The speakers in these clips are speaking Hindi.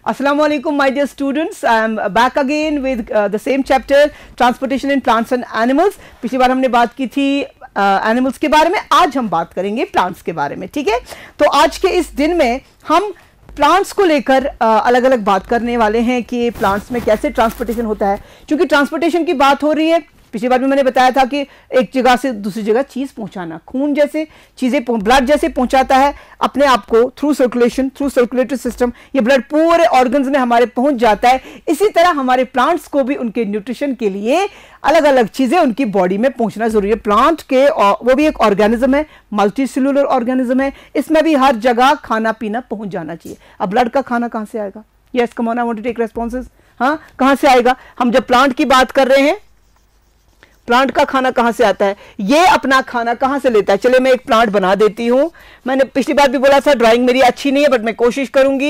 Assalamu alaikum my dear students, I am back again with the same chapter transportation in plants and animals. पिछली बार हमने बात की थी एनिमल्स के बारे में, आज हम बात करेंगे प्लांट्स के बारे में, ठीक है। तो आज के इस दिन में हम प्लांट्स को लेकर अलग अलग बात करने वाले हैं कि प्लांट्स में कैसे ट्रांसपोर्टेशन होता है। क्योंकि ट्रांसपोर्टेशन की बात हो रही है, पिछली बार भी मैंने बताया था कि एक जगह से दूसरी जगह चीज पहुंचाना, खून जैसे चीजें ब्लड जैसे पहुंचाता है अपने आप को through circulation, through circulatory system, ये ब्लड पूरे ऑर्गन्स में हमारे पहुंच जाता है। इसी तरह हमारे प्लांट्स को भी उनके न्यूट्रिशन के लिए अलग अलग चीजें उनकी बॉडी में पहुंचना जरूरी है। प्लांट के वो भी एक ऑर्गेनिज्म है, मल्टी सेलुलर ऑर्गेनिज्म है, इसमें भी हर जगह खाना पीना पहुंच जाना चाहिए। अब ब्लड का खाना कहां से आएगा? Yes come on, I want to take responses. हाँ, कहां से आएगा? हम जब प्लांट की बात कर रहे हैं, प्लांट का खाना कहां से आता है, ये अपना खाना कहां से लेता है? चलिए मैं एक प्लांट बना देती हूं। मैंने पिछली बार भी बोला था ड्राइंग मेरी अच्छी नहीं है, बट मैं कोशिश करूंगी।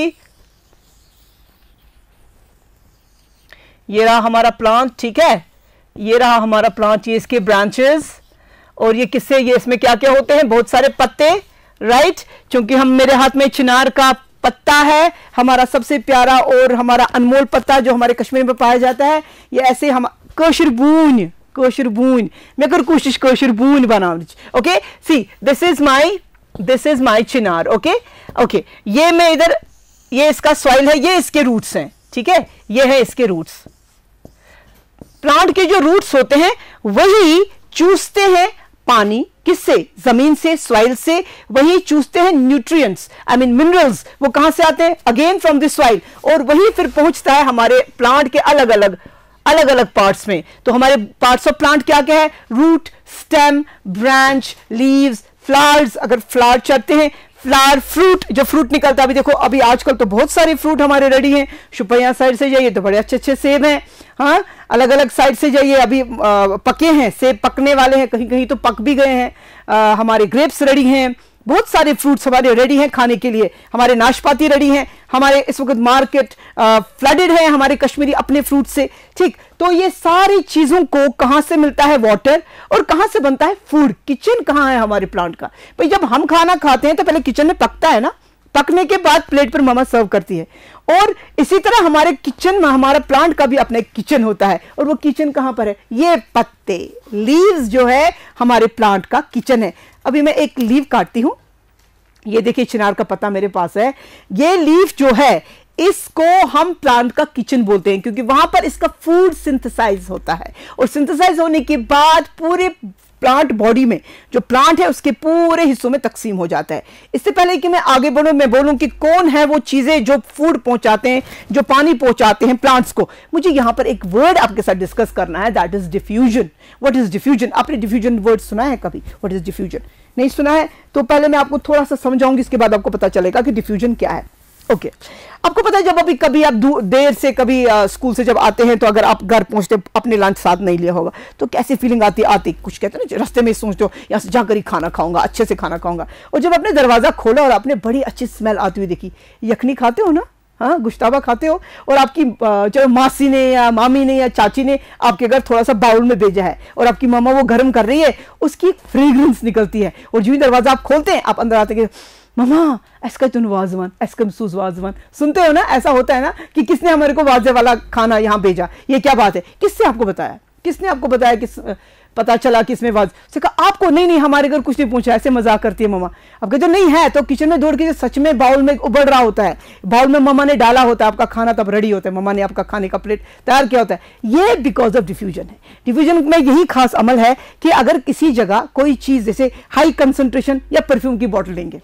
ये रहा हमारा प्लांट, ठीक है, ये रहा हमारा प्लांट, ये इसके ब्रांचेस, और ये किससे, ये इसमें क्या क्या होते हैं, बहुत सारे पत्ते, राइट। क्योंकि हम मेरे हाथ में चिनार का पत्ता है, हमारा सबसे प्यारा और हमारा अनमोल पत्ता जो हमारे कश्मीर में पाया जाता है। ये ऐसे हम कोशरबून मैं कर कोशिश कोशरबून बनाने। Okay, see this is my Chinar. Okay, ये मैं इधर, ये इसका सॉइल है, ये इसके रूट्स हैं, ठीक है, ये है इसके रूट्स। प्लांट के जो रूट्स होते हैं वही चूसते हैं पानी, किससे? जमीन से, सॉइल से, वही चूसते हैं न्यूट्रिएंट्स, आई मीन मिनरल्स। वो कहां से आते हैं? अगेन फ्रॉम द सॉइल, और वही फिर पहुंचता है हमारे प्लांट के अलग अलग पार्ट्स में। तो हमारे पार्ट्स ऑफ प्लांट क्या क्या है? Root, stem, branch, leaves, flowers, अगर फ्लावर चढ़ते हैं, फ्लावर, फ्रूट, जो फ्रूट निकलता है। अभी देखो, अभी आजकल तो बहुत सारे फ्रूट हमारे रेडी हैं। शुपैया साइड से जाइए तो बड़े अच्छे अच्छे सेब हैं, हाँ, अलग अलग साइड से जाइए अभी पके हैं, सेब पकने वाले हैं, कहीं कहीं तो पक भी गए हैं। हमारे ग्रेप्स रेडी हैं, बहुत सारे फ्रूट्स हमारे रेडी हैं खाने के लिए। हमारे नाशपाती रेडी हैं, हमारे इस वक्त मार्केट फ्लडेड है हमारे कश्मीरी अपने फ्रूट से, ठीक। तो ये सारी चीजों को कहां से मिलता है? वाटर, और कहां से बनता है? फूड। किचन कहां है हमारे प्लांट का? भाई जब हम खाना खाते हैं तो पहले किचन में पकता है ना, पकने के बाद प्लेट पर मामा सर्व करती है। और इसी तरह हमारे किचन में, हमारा प्लांट का भी अपना एक किचन होता है, और वो किचन कहां पर है? ये पत्ते, लीव्स जो है हमारे प्लांट का किचन है। अभी मैं एक लीव काटती हूं, ये देखिए चिनार का पत्ता मेरे पास है। ये लीफ जो है इसको हम प्लांट का किचन बोलते हैं, क्योंकि वहां पर इसका फूड सिंथेसाइज होता है, और सिंथेसाइज होने के बाद पूरे प्लांट बॉडी में जो प्लांट है उसके पूरे हिस्सों में तकसीम हो जाता है। इससे पहले कि मैं आगे बढ़ूं, मैं बोलूं कि कौन है वो चीजें जो फूड पहुंचाते हैं, जो पानी पहुंचाते हैं प्लांट्स को। मुझे यहां पर एक वर्ड आपके साथ डिस्कस करना है, that is diffusion. What is diffusion? आपने डिफ्यूजन वर्ड सुना है कभी? What is diffusion? नहीं सुना है? तो पहले मैं आपको थोड़ा सा समझाऊंगी, इसके बाद आपको पता चलेगा कि डिफ्यूजन क्या है। ओके, आपको पता है जब अभी कभी आप देर से कभी स्कूल से जब आते हैं, तो अगर आप घर पहुंचते अपने लंच साथ नहीं लिया होगा तो कैसी फीलिंग आती कुछ कहते हैं ना, रास्ते में सोचते हो यहाँ से जाकर ही खाना खाऊंगा, अच्छे से खाना खाऊंगा, और जब आपने दरवाजा खोला और आपने बड़ी अच्छी स्मेल आती हुई देखी, यखनी खाते हो ना, हाँ, गुश्ताबा खाते हो, और आपकी चलो मासी ने या मामी ने या चाची ने आपके घर थोड़ा सा बाउल में भेजा है, और आपकी मामा वो गर्म कर रही है, उसकी फ्रेग्रेंस निकलती है, और जो ही दरवाजा आप खोलते हैं आप अंदर आते हैं, मामा ऐसा तुम वाजवान, ऐसा महसूस वाजवान, सुनते हो ना? ऐसा होता है ना कि किसने हमारे को वाजे वाला खाना यहाँ भेजा, ये क्या बात है? किसने आपको बताया? किसने आपको बताया? किस पता चला किसमें वाज से कहा? आपको नहीं, हमारे घर कुछ नहीं पूछा, ऐसे मजाक करती है मम्मा। अब कहते नहीं है तो किचन में दौड़ के सच में बाउल में उबल रहा होता है, बाउल में मम्मा ने डाला होता है, आपका खाना तब रेडी होता है, मम्मा ने आपका खाने का प्लेट तैयार किया होता है। ये बिकॉज ऑफ डिफ्यूजन है। डिफ्यूजन में यही खास अमल है कि अगर किसी जगह कोई चीज जैसे हाई कंसंट्रेशन या परफ्यूम की बॉटल लेंगे,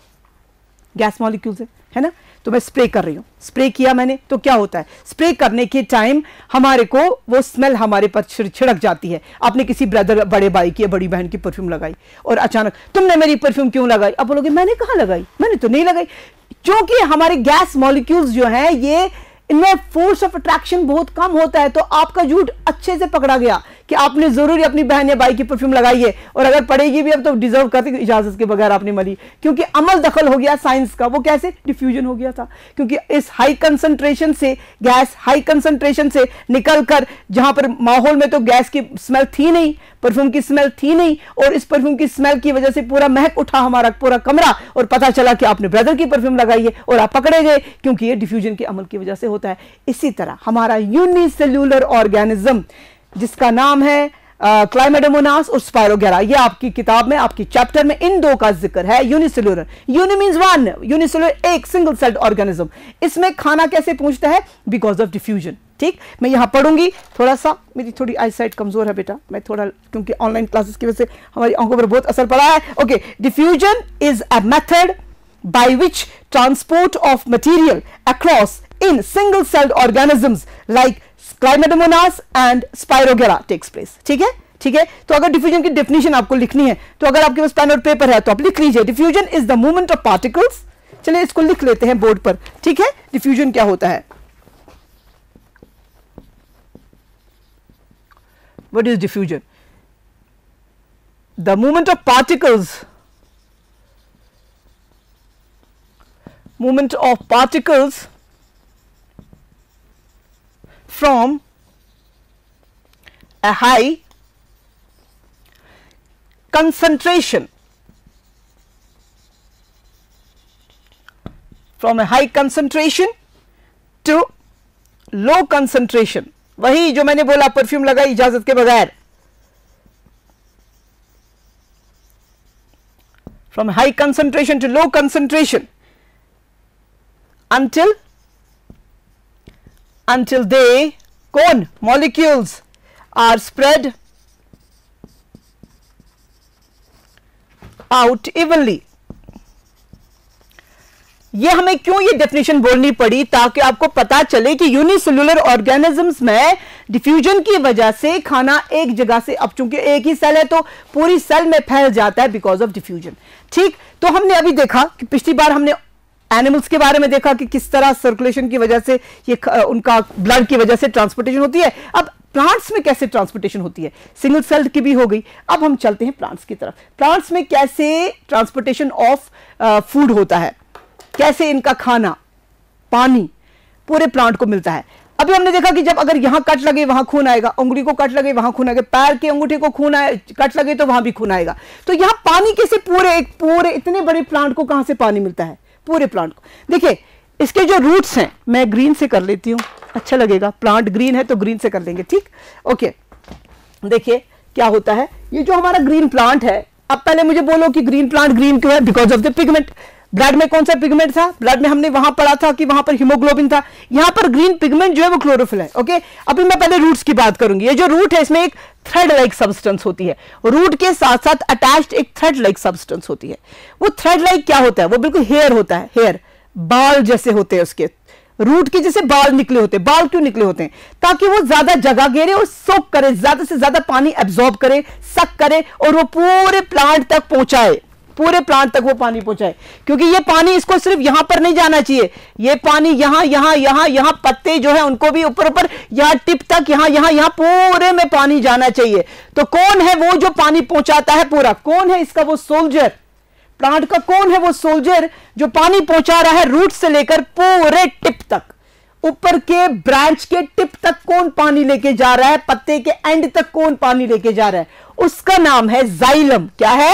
गैस मॉलिक्यूल्स है ना, तो मैं स्प्रे कर रही हूं, स्प्रे किया मैंने तो क्या होता है? स्प्रे करने के टाइम हमारे को वो स्मेल हमारे पर छिड़क जाती है। आपने किसी ब्रदर, बड़े भाई की या बड़ी बहन की परफ्यूम लगाई, और अचानक तुमने मेरी परफ्यूम क्यों लगाई? अब बोलोगे मैंने कहां लगाई, मैंने तो नहीं लगाई। क्योंकि हमारे गैस मॉलिक्यूल्स जो है ये इनमें फोर्स ऑफ अट्रैक्शन बहुत कम होता है। तो आपका झूठ अच्छे से पकड़ा गया कि आपने जरूरी अपनी बहन या भाई की परफ्यूम लगाई है, और अगर पड़ेगी भी अब तो डिजर्व करती इजाजत के बगैर आपने मरी, क्योंकि अमल दखल हो गया साइंस का। वो कैसे? डिफ्यूजन हो गया था, क्योंकि इस हाई कंसंट्रेशन से गैस हाई कंसंट्रेशन से निकलकर, जहां पर माहौल में तो गैस की स्मेल थी नहीं, परफ्यूम की स्मेल थी नहीं, और इस परफ्यूम की स्मेल की वजह से पूरा महक उठा हमारा पूरा कमरा, और पता चला कि आपने ब्रदर की परफ्यूम लगाई है और आप पकड़े गए, क्योंकि ये डिफ्यूजन के अमल की वजह से होता है। इसी तरह हमारा यूनिसेल्यूलर ऑर्गेनिज्म जिसका नाम है क्लाइमेडोमोनास और स्पायरोगेरा, ये आपकी किताब में, आपकी चैप्टर में इन दो का जिक्र है। Unicellular, uni means one, unicellular एक सिंगल सेल्ड ऑर्गेनिज्म। इसमें खाना कैसे पहुंचता है? Because of diffusion. ठीक, मैं यहां पढ़ूंगी, थोड़ा सा मेरी थोड़ी आई साइट कमजोर है बेटा, मैं थोड़ा, क्योंकि ऑनलाइन क्लासेस की वजह से हमारी आंखों पर बहुत असर पड़ा है। Okay, diffusion is a method by which transport of material across in single celled organisms like chlamydomonas and spirogyra takes place. ठीक है, ठीक है। तो अगर डिफ्यूजन की डेफिनेशन आपको लिखनी है, तो अगर आपके पास पेन और पेपर है तो आप लिख लीजिए, diffusion is the movement of particles. चलिए इसको लिख लेते हैं बोर्ड पर। ठीक है, डिफ्यूजन क्या होता है? What is diffusion? The movement of particles, from a high concentration, to low concentration। वही जो मैंने बोला, परफ्यूम लगाई इजाजत के बगैर, from high concentration to low concentration until they कौन molecules are spread out evenly। ये हमें क्यों ये डेफिनेशन बोलनी पड़ी? ताकि आपको पता चले कि यूनिसेल्युलर ऑर्गेनिजम्स में डिफ्यूजन की वजह से खाना एक जगह से, अब चूंकि एक ही सेल है तो पूरी सेल में फैल जाता है बिकॉज ऑफ डिफ्यूजन। ठीक, तो हमने अभी देखा कि पिछली बार हमने एनिमल्स के बारे में देखा कि किस तरह सर्कुलेशन की वजह से ये उनका ब्लड की वजह से ट्रांसपोर्टेशन होती है। अब प्लांट्स में कैसे ट्रांसपोर्टेशन होती है? सिंगल सेल्ड की भी हो गई। अब हम चलते हैं प्लांट्स की तरफ। प्लांट्स में कैसे ट्रांसपोर्टेशन ऑफ फूड होता है, कैसे इनका खाना, पानी पूरे प्लांट को मिलता है। अभी हमने देखा कि जब अगर यहां कट लगे वहां खून आएगा, उंगली को कट लगे वहां खून आएगा, पैर के अंगूठे को खून आए, कट लगे तो वहां भी खून आएगा। तो यहां पानी कैसे पूरे इतने बड़े प्लांट को कहां से पानी मिलता है? पूरे प्लांट को। देखिए इसके जो रूट्स हैं, मैं ग्रीन से कर लेती हूं, अच्छा लगेगा, प्लांट ग्रीन है तो ग्रीन से कर लेंगे। ठीक, ओके। देखिए क्या होता है, ये जो हमारा ग्रीन प्लांट है, अब पहले मुझे बोलो कि ग्रीन प्लांट ग्रीन क्यों है? Because of the pigment. Blood में कौन सा पिगमेंट था? ब्लड में हमने वहां पढ़ा था कि वहां पर हीमोग्लोबिन था। यहां पर ग्रीन पिगमेंट जो है वो क्लोरोफिल है। ओके, अभी मैं पहले रूट्स की बात करूंगी। ये जो रूट है इसमें एक थ्रेड लाइक सब्सटेंस होती है, रूट के साथ साथ अटैच्ड एक थ्रेड लाइक सब्सटेंस होती है। वो थ्रेड लाइक क्या होता है? वो बिल्कुल हेयर होता है, हेयर, बाल जैसे होते हैं उसके, रूट के जैसे बाल निकले होते हैं। बाल क्यों निकले होते हैं? ताकि वो ज्यादा जगह घेरे और सोक करे, ज्यादा से ज्यादा पानी एब्जॉर्ब करे, सक करे, और वो पूरे प्लांट तक पहुंचाए, पूरे प्लांट तक वो पानी पहुंचाए। क्योंकि ये पानी इसको सिर्फ यहां पर नहीं जाना चाहिए, ये पानी यहां यहां यहां यहां पत्ते जो है उनको भी ऊपर ऊपर, यहां टिप तक, यहां यहां यहां पूरे में पानी जाना चाहिए। तो कौन है वो जो पानी पहुंचाता है पूरा? कौन है इसका वो सोल्जर? प्लांट का कौन है वो सोल्जर जो पानी पहुंचा रहा है रूट से लेकर पूरे टिप तक? ऊपर के ब्रांच के टिप तक कौन पानी लेके जा रहा है? पत्ते के एंड तक कौन पानी लेके जा रहा है? उसका नाम है जाइलम। क्या है?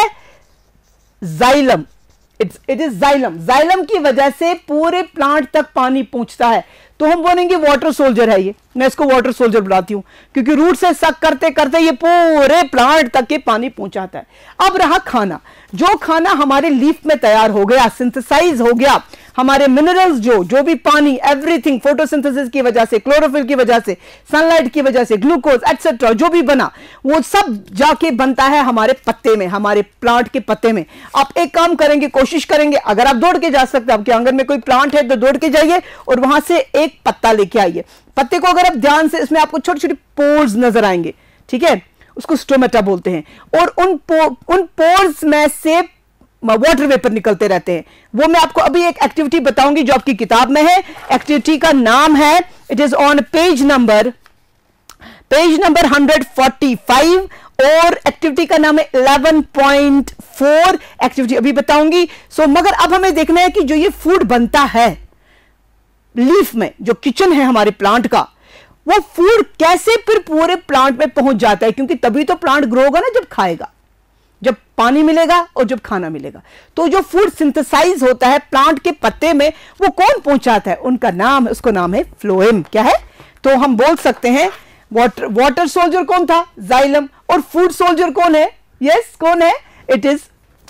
Xylem. It is xylem. Xylem की वजह से पूरे प्लांट तक पानी पहुंचता है। तो हम बोलेंगे वाटर सोल्जर है ये, मैं इसको वाटर सोल्जर बुलाती हूं, क्योंकि रूट से सक करते करते ये पूरे प्लांट तक के पानी पहुंचाता है। अब रहा खाना, जो खाना हमारे लीफ में तैयार हो गया, सिंथेसाइज हो गया, हमारे मिनरल्स जो भी पानी, एवरीथिंग फोटोसिंथेसिस की वजह से, क्लोरोफिल की वजह से, सनलाइट की वजह से, ग्लूकोज एटसेट्रा जो भी बना, वो सब जाके बनता है हमारे पत्ते में, हमारे प्लांट के पत्ते में। आप एक काम करेंगे, कोशिश करेंगे, अगर आप दौड़ के जा सकते हैं, आपके आंगन में कोई प्लांट है तो दौड़ के जाइए और वहां से एक पत्ता लेके आइए। पत्ते को अगर आप ध्यान से, इसमें आपको छोटे छोटे पोर्स नजर आएंगे, ठीक है, उसको स्टोमेटा बोलते हैं, और उन पोर्स में से वाटर वेपर निकलते रहते हैं। वो मैं आपको अभी एक एक्टिविटी बताऊंगी जो आपकी किताब में है। एक्टिविटी का नाम है, it is on page number page number 145 और एक्टिविटी का नाम है 11.4। एक्टिविटी अभी बताऊंगी। मगर अब हमें देखना है कि जो ये फूड बनता है लीफ में, जो किचन है हमारे प्लांट का, वो फूड कैसे फिर पूरे प्लांट में पहुंच जाता है, क्योंकि तभी तो प्लांट ग्रो होगा ना, जब खाएगा, जब पानी मिलेगा और जब खाना मिलेगा। तो जो फूड सिंथेसाइज होता है प्लांट के पत्ते में, वो कौन पहुंचाता है? उनका नाम है, उसको नाम है फ्लोएम। क्या है? तो हम बोल सकते हैं वाटर सोल्जर कौन था? जाइलम। और फूड सोल्जर कौन है? यस, कौन है? It is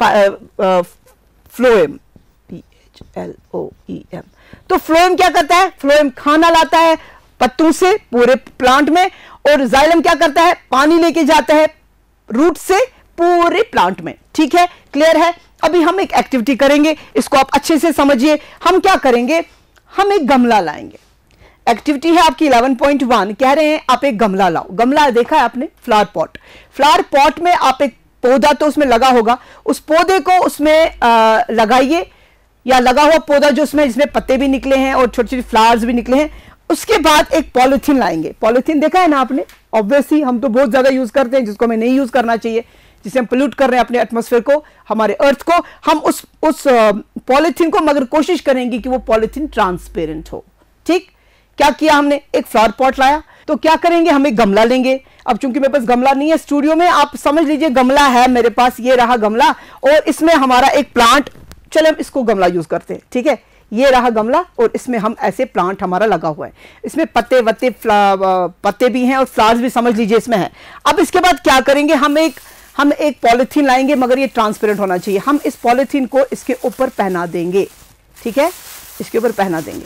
phloem, PHLOEM। तो फ्लोएम क्या करता है? फ्लोएम खाना लाता है पत्तों से पूरे प्लांट में, और जाइलम क्या करता है? पानी लेके जाता है रूट से पूरे प्लांट में। ठीक है, क्लियर है? अभी हम एक एक्टिविटी करेंगे, इसको आप अच्छे से समझिए। हम क्या करेंगे? हम एक गमला लाएंगे। एक्टिविटी है आपकी 11.1, कह रहे हैं आप एक गमला लाओ। गमला देखा है आपने? Flower pot. फ्लावर पॉट में आप एक पौधा तो उसमें लगा होगा, उस पौधे को उसमें लगाइए, या लगा हुआ पौधा जो उसमें, जिसमें पत्ते भी निकले हैं और छोटे छोटे फ्लावर्स भी निकले हैं। उसके बाद एक पॉलिथीन लाएंगे। पॉलिथीन देखा है ना आपने? ऑब्वियसली हम तो बहुत ज्यादा यूज करते हैं, जिसको हमें नहीं यूज करना चाहिए, जिसे हम पोल्यूट कर रहे हैं अपने एटमॉस्फेयर को, हमारे अर्थ को। हम उस पॉलिथीन को, मगर कोशिश करेंगे कि वो पॉलिथीन ट्रांसपेरेंट हो। ठीक, क्या किया हमने? एक फ्लावर पॉट लाया। तो क्या करेंगे? हम एक गमला लेंगे। अब चूंकि मेरे पास गमला नहीं है स्टूडियो में, आप समझ लीजिए गमला है मेरे पास, ये रहा गमला, और इसमें हमारा एक प्लांट, चले हम इसको गमला यूज करते हैं। ठीक है, ये रहा गमला, और इसमें हम ऐसे प्लांट हमारा लगा हुआ है, इसमें पत्ते वत्ते पत्ते भी हैं और फ्लावर्स भी समझ लीजिए इसमें है। अब इसके बाद क्या करेंगे? हम एक पॉलिथीन लाएंगे, मगर ये ट्रांसपेरेंट होना चाहिए। हम इस पॉलिथीन को इसके ऊपर पहना देंगे। ठीक है, इसके ऊपर पहना देंगे।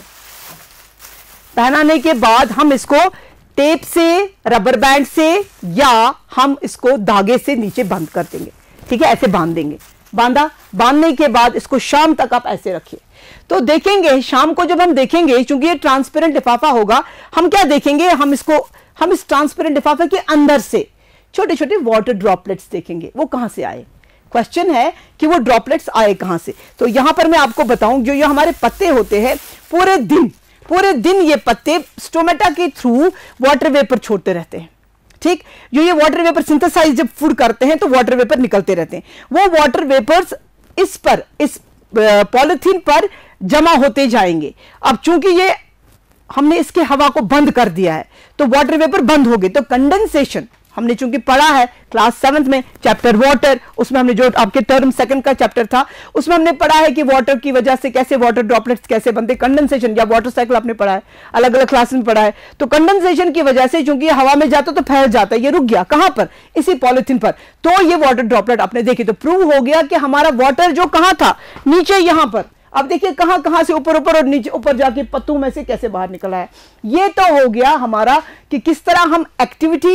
पहनाने के बाद हम इसको टेप से, रबर बैंड से, या हम इसको धागे से नीचे बंद कर देंगे। ठीक है, ऐसे बांध देंगे। बांधने के बाद इसको शाम तक आप ऐसे रखिए। तो देखेंगे शाम को, जब हम देखेंगे, क्योंकि ये ट्रांसपेरेंट लिफाफा होगा, हम क्या देखेंगे? हम इस ट्रांसपेरेंट लिफाफे के अंदर से छोटे छोटे वाटर ड्रॉपलेट्स देखेंगे। वो कहां से आए? क्वेश्चन है कि वो ड्रॉपलेट्स आए कहां से। तो यहां पर मैं आपको बताऊं, जो ये हमारे पत्ते होते हैं, पूरे दिन ये पत्ते स्टोमेटा के थ्रू वाटर वेपर छोड़ते रहते हैं। ठीक, जो ये वाटर वेपर सिंथेसाइज जब फूड करते हैं तो वाटर वेपर निकलते रहते हैं। वो वाटर वेपर्स इस पॉलिथीन पर जमा होते जाएंगे। अब चूंकि ये हमने इसके हवा को बंद कर दिया है, तो वाटर वेपर बंद हो गए। तो कंडेंसेशन हमने चूंकि पढ़ा है क्लास 7th में चैप्टर वाटर, उसमें हमने जो आपके टर्म 2nd का चैप्टर था, उसमें हमने पढ़ा है कि वाटर की वजह से कैसे वाटर ड्रॉपलेट्स कैसे बनते, कंडेंसेशन या वाटर साइकिल आपने पढ़ा है, अलग अलग क्लास में पढ़ा है। तो कंडेंसेशन की वजह से चूंकि हवा में जाता तो फैल जाता है, ये रुक गया कहां पर? इसी पॉलिथीन पर। तो ये वाटर ड्रॉपलेट आपने देखी, तो प्रूव हो गया कि हमारा वाटर जो कहां था? नीचे, यहां पर। अब देखिए कहां से ऊपर और नीचे, ऊपर जाके पत्तों में से कैसे बाहर निकला है। ये तो हो गया हमारा कि किस तरह हम एक्टिविटी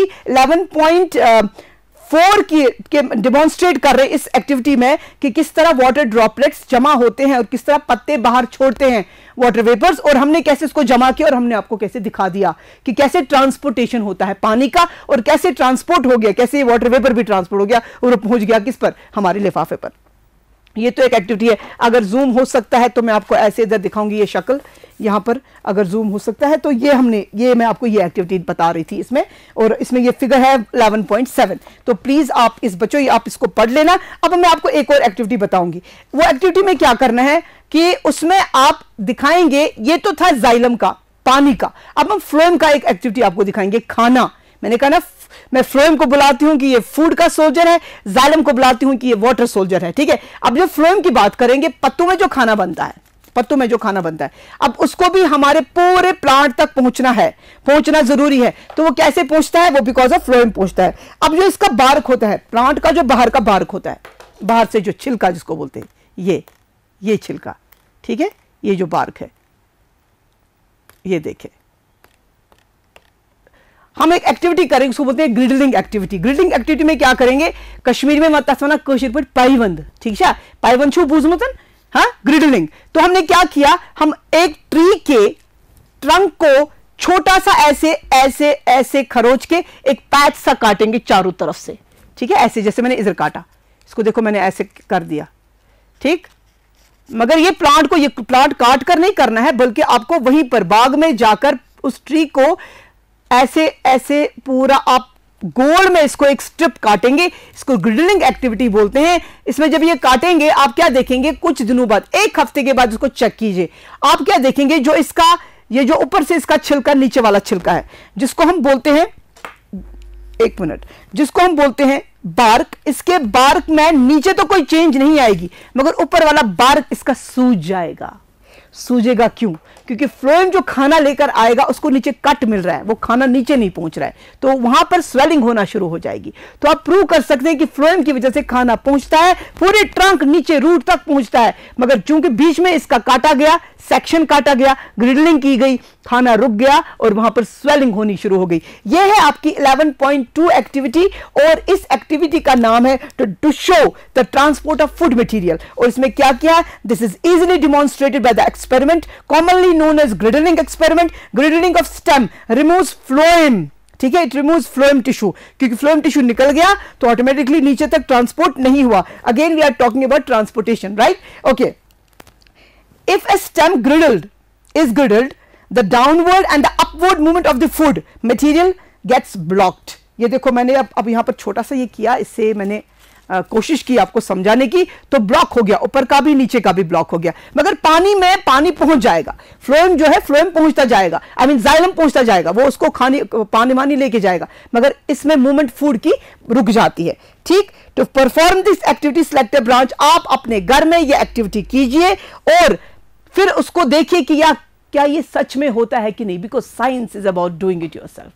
11.4 के डिमॉन्स्ट्रेट कर रहे हैं इस एक्टिविटी में, कि किस तरह वाटर ड्रॉपलेट्स जमा होते हैं और किस तरह पत्ते बाहर छोड़ते हैं वाटर वेपर्स, और हमने कैसे इसको जमा किया, और हमने आपको कैसे दिखा दिया कि कैसे ट्रांसपोर्टेशन होता है पानी का, और कैसे ट्रांसपोर्ट हो गया, कैसे वाटर वेपर भी ट्रांसपोर्ट हो गया और पहुंच गया किस पर? हमारे लिफाफे पर। ये तो एक एक्टिविटी है। अगर जूम हो सकता है तो मैं आपको ऐसे इधर दिखाऊंगी, ये शक्ल यहाँ पर अगर जूम हो सकता है तो ये मैं आपको ये एक्टिविटी बता रही थी इसमें, और इसमें ये फिगर है 11.7। तो प्लीज आप बच्चों आप इसको पढ़ लेना। अब मैं आपको एक और एक्टिविटी बताऊंगी। वो एक्टिविटी में क्या करना है कि उसमें आप दिखाएंगे, ये तो था जाइलम का, पानी का। अब हम फ्लोएम का एक एक्टिविटी आपको दिखाएंगे, खाना। मैंने कहा ना, मैं फ्लोएम को बुलाती हूं कि ये फूड का सोल्जर है, जाइलम को बुलाती हूं कि ये वाटर सोल्जर है। ठीक है, अब जब फ्लोएम की बात करेंगे, पत्तों में जो खाना बनता है, अब उसको भी हमारे पूरे प्लांट तक पहुंचना जरूरी है। तो वो कैसे पहुंचता है? वो बिकॉज ऑफ फ्लोएम पहुंचता है। अब जो इसका बार्क होता है, प्लांट का जो बाहर का बार्क होता है, बाहर से जो छिलका जिसको बोलते हैं, ये छिलका, ठीक है, ये जो बार्क है, ये देखें। हम एक एक्टिविटी करेंगे, उसको बोलते हैं ग्रिडलिंग एक्टिविटी। ग्रिडलिंग एक्टिविटी में क्या करेंगे? कश्मीर में मतसवना कश्मीर पर पाइबंद, ठीक है, पाइबंद छू बुझमतन, हाँ, ग्रिडलिंग। तो हमने क्या किया? हम एक ट्री के ट्रंक को छोटा सा ऐसे खरोच के एक पैच सा काटेंगे चारों तरफ से। ठीक है, ऐसे जैसे मैंने इधर काटा, इसको देखो मैंने ऐसे कर दिया। ठीक, मगर ये प्लांट काट कर नहीं करना है, बल्कि आपको वहीं पर बाग में जाकर उस ट्री को ऐसे ऐसे पूरा आप गोल में इसको एक स्ट्रिप काटेंगे, इसको ग्रिडलिंग एक्टिविटी बोलते हैं। इसमें जब ये काटेंगे आप क्या देखेंगे, कुछ दिनों बाद, एक हफ्ते के बाद इसको चेक कीजिए, आप क्या देखेंगे, जो इसका ये जो ऊपर से इसका छिलका, नीचे वाला छिलका है, जिसको हम बोलते हैं, एक मिनट, जिसको हम बोलते हैं बार्क, इसके बार्क में नीचे तो कोई चेंज नहीं आएगी, मगर ऊपर वाला बार्क इसका सूज जाएगा। सूजेगा क्यों? क्योंकि फ्लोएम जो खाना लेकर आएगा उसको नीचे कट मिल रहा है, वो खाना नीचे नहीं पहुंच रहा है, तो वहां पर स्वेलिंग होना शुरू हो जाएगी। तो आप प्रूव कर सकते हैं कि फ्लोएम की वजह से खाना पहुंचता है, पूरे ट्रंक नीचे रूट तक पहुंचता है, मगर चूंकि बीच में इसका काटा गया, सेक्शन काटा गया, ग्रिडलिंग की गई, खाना रुक गया और वहां पर स्वेलिंग होनी शुरू हो गई। यह है आपकी 11.2 एक्टिविटी, और इस एक्टिविटी का नाम है to show the transport of food material. और इसमें क्या किया? This is easily demonstrated by the experiment commonly known as girdling experiment. Girdling of stem removes phloem, ठीक है, इट रिमूव्स फ्लोएम टिश्यू, क्योंकि फ्लोएम टिश्यू निकल गया तो ऑटोमेटिकली नीचे तक ट्रांसपोर्ट नहीं हुआ। Again we are talking about transportation, right? Okay, if a stem is griddled, the downward and the upward movement of the food material gets blocked। ये देखो मैंने अब यहाँ पर छोटा सा ये किया, इससे मैंने कोशिश की आपको समझाने की, तो ब्लॉक हो गया, ऊपर का भी नीचे का भी ब्लॉक हो गया, मगर पानी में पानी पहुंच जाएगा, फ्लोएम जो है फ्लोएम पहुंचता जाएगा, आई मीन जाइलम पहुंचता जाएगा, वो उसको पानी वानी लेके जाएगा, मगर इसमें मूवमेंट फूड की रुक जाती है। ठीक, तो perform this activity select branch, आप अपने घर में ये एक्टिविटी कीजिए और फिर उसको देखिए कि या क्या ये सच में होता है कि नहीं, because science is about doing it yourself,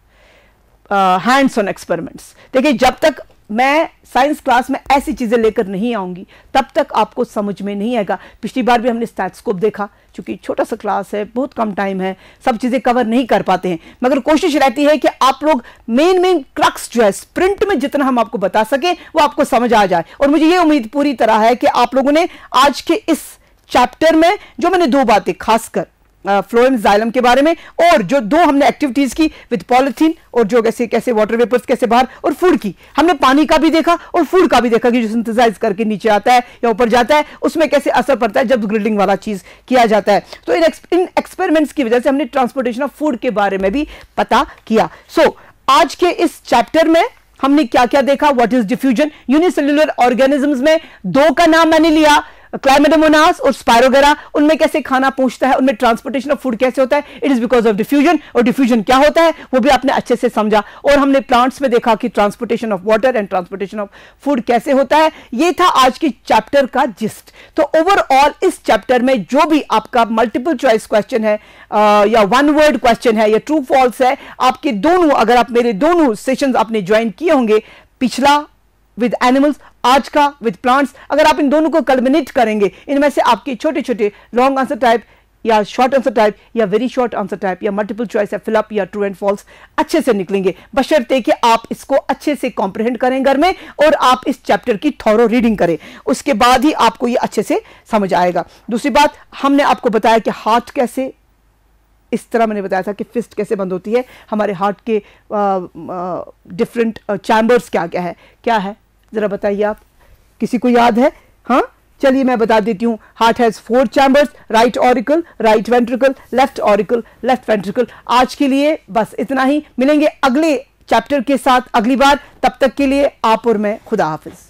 hands on experiments. देखिए, जब तक मैं साइंस क्लास में ऐसी चीजें लेकर नहीं आऊंगी तब तक आपको समझ में नहीं आएगा। पिछली बार भी हमने स्टैथोस्कोप देखा, क्योंकि छोटा सा क्लास है, बहुत कम टाइम है, सब चीजें कवर नहीं कर पाते हैं, मगर कोशिश रहती है कि आप लोग मेन क्रक्स जो है स्प्रिंट में जितना हम आपको बता सकें वो आपको समझ आ जाए। और मुझे ये उम्मीद पूरी तरह है कि आप लोगों ने आज के इस चैप्टर में जो मैंने दो बातें खासकर फ्लोएम जाइलम के बारे में और जो दो हमने एक्टिविटीज की विद पॉलिथीन और जो कैसे कैसे वाटर वेपर्स कैसे बाहर, और फूड की, हमने पानी का भी देखा और फूड का भी देखा कि जो सिंथेसाइज करके नीचे आता है या ऊपर जाता है उसमें कैसे असर पड़ता है जब ग्रिडलिंग वाला चीज किया जाता है। तो इन एक्सपेरिमेंट्स की वजह से हमने ट्रांसपोर्टेशन ऑफ फूड के बारे में भी पता किया। सो आज के इस चैप्टर में हमने क्या क्या देखा? What is diffusion? Unicellular organisms में दो का नाम मैंने लिया, क्लाइमेडोमोनास और स्पायरोगेरा, उनमें कैसे खाना पहुंचता है, उनमें ट्रांसपोर्टेशन ऑफ फूड कैसे होता है, it is because of diffusion. और डिफ्यूजन क्या होता है वो भी आपने अच्छे से समझा। और हमने प्लांट्स में देखा कि transportation of water and transportation of food कैसे होता है। ये था आज की चैप्टर का जिस्ट। तो ओवरऑल इस चैप्टर में जो भी आपका मल्टीपल चॉइस क्वेश्चन है या वन वर्ड क्वेश्चन है या ट्रू फॉल्स है, आपके दोनों, अगर आप मेरे दोनों सेशंस आपने ज्वाइन किए होंगे, पिछला विद एनिमल्स, आज का विद प्लांट्स, अगर आप इन दोनों को कल्मिनेट करेंगे, इनमें से आपके छोटे छोटे लॉन्ग आंसर टाइप या शॉर्ट आंसर टाइप या वेरी शॉर्ट आंसर टाइप या मल्टीपल चॉइस या फिलअप या ट्रू एंड फॉल्स अच्छे से निकलेंगे, बशर्ते कि आप इसको अच्छे से कॉम्प्रिहेंड करें घर में और आप इस चैप्टर की थॉरो रीडिंग करें, उसके बाद ही आपको ये अच्छे से समझ आएगा। दूसरी बात, हमने आपको बताया कि हार्ट कैसे, इस तरह मैंने बताया था कि फिस्ट कैसे बंद होती है, हमारे हार्ट के डिफरेंट चैम्बर्स क्या है जरा बताइए आप, किसी को याद है? हाँ, चलिए मैं बता देती हूँ। Heart has 4 chambers, right auricle, right ventricle, left auricle, left ventricle. आज के लिए बस इतना ही, मिलेंगे अगले चैप्टर के साथ अगली बार, तब तक के लिए आप और मैं, खुदा हाफिज।